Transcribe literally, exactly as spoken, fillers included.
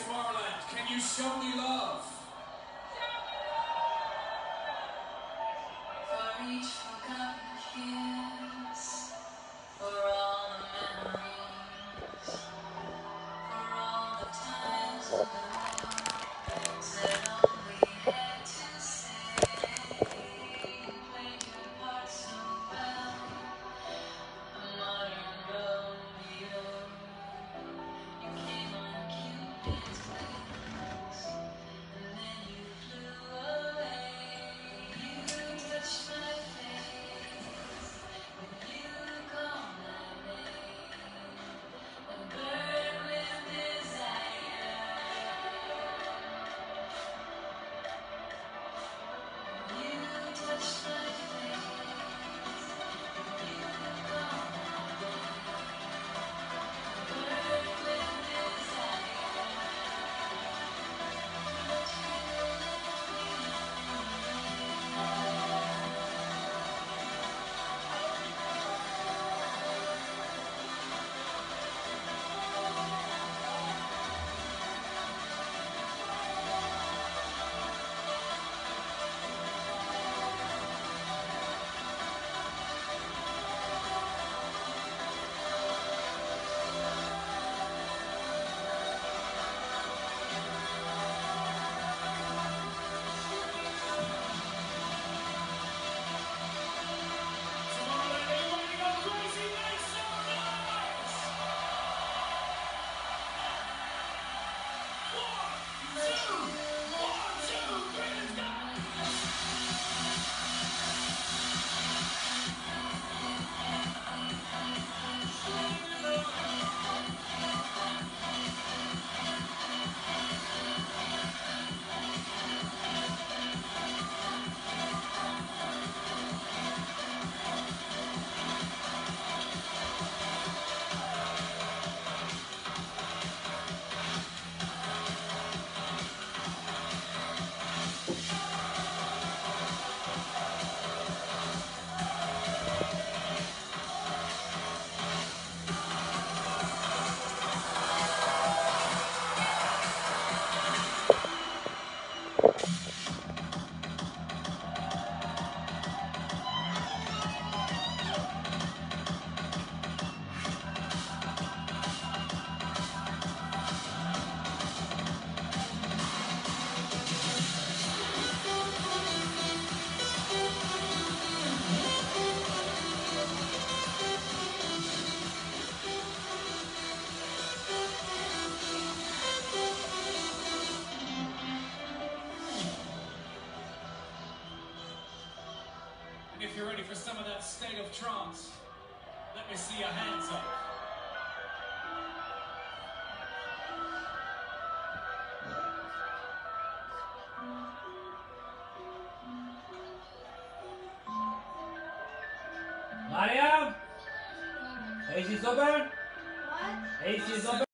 Tomorrowland, can you show me love? For each forgotten kiss, for all the memories, for all the times when the Lord said all we had to say. Played your part so well, a modern Romeo. You came on Cupid's wings, and then you flew away. You touched my face when you called my name, and burned with desire. You touched my face when you called my name, burned with desire. But you left me lonely. Tomorrowland, are you ready to go crazy? Make some noise! One, two, one, two, three, let's go! And if you're ready for some of that state of trance, let me see your hands up. Mariam? A C is open? What? A C is open?